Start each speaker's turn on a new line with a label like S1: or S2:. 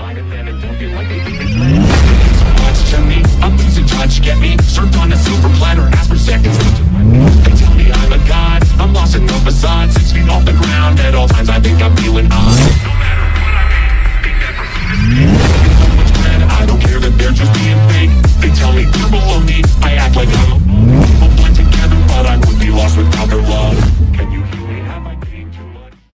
S1: fight and then it don't feel like they think it's real. So much to me, I'm losing touch, get me served on a silver platter, ask for seconds. They tell me I'm a god, I'm lost in the facade, 6 feet off the ground, at all times I think I'm feeling odd. No matter what I make, they never see the snake. It's so much dread, I don't care that they're just being fake. They tell me they're below me, I act like I'm a people blend together, but I would be lost without their love.